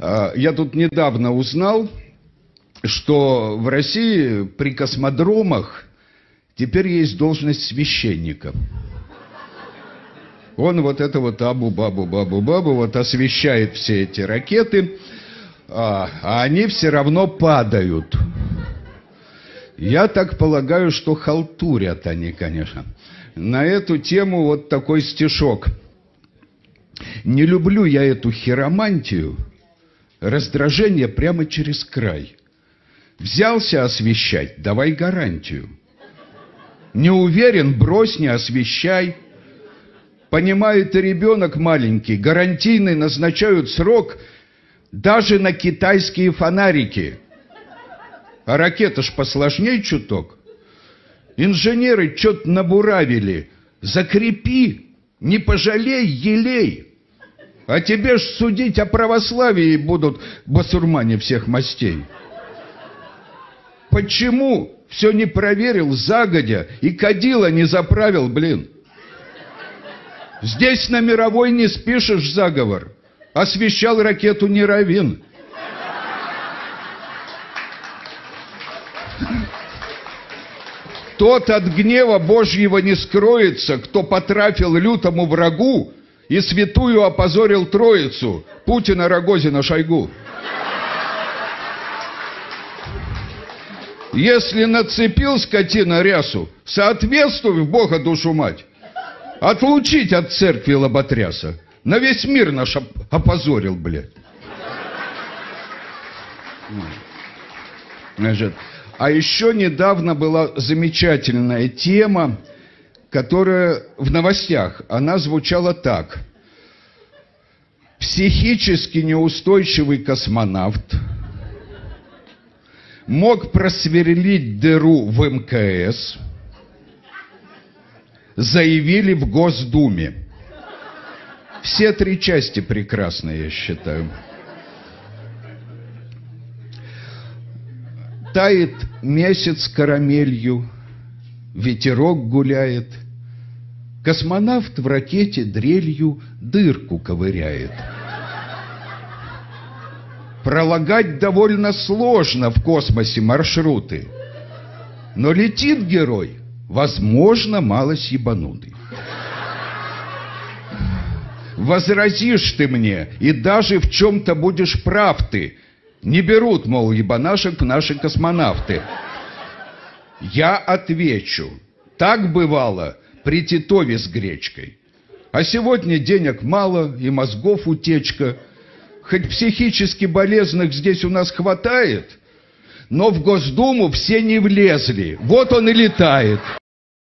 Я тут недавно узнал, что в России при космодромах теперь есть должность священника. Он вот это вот абу-бабу-бабу-бабу вот освещает все эти ракеты, а они все равно падают. Я так полагаю, что халтурят они, конечно. На эту тему вот такой стишок. Не люблю я эту хиромантию, раздражение прямо через край. Взялся освещать, давай гарантию. Не уверен, брось, не освещай. Понимает и ребенок маленький, гарантийный назначают срок даже на китайские фонарики. А ракета ж посложней чуток. Инженеры что-то набуравили. Закрепи, не пожалей, елей. А тебе ж судить о православии будут басурмане всех мастей. Почему все не проверил загодя и кадила не заправил, блин? Здесь на мировой не спишешь заговор. Освещал ракету не раввин. Тот от гнева Божьего не скроется, кто потрафил лютому врагу и святую опозорил Троицу, Путина, Рогозина, Шойгу. Если нацепил скотина рясу, соответствуй в Бога душу мать. Отлучить от церкви лоботряса. На весь мир наш опозорил, блядь. Значит, а еще недавно была замечательная тема, которая в новостях, она звучала так. Психически неустойчивый космонавт мог просверлить дыру в МКС, заявили в Госдуме. Все три части прекрасны, я считаю. Тает месяц карамелью, ветерок гуляет, космонавт в ракете дрелью дырку ковыряет. Пролагать довольно сложно в космосе маршруты, но летит герой, возможно, малость ебанутый. Возразишь ты мне, и даже в чем-то будешь прав ты. Не берут, мол, ебанашек в наши космонавты. Я отвечу. Так бывало при Титове с гречкой. А сегодня денег мало и мозгов утечка. Хоть психически болезных здесь у нас хватает, но в Госдуму все не влезли. Вот он и летает.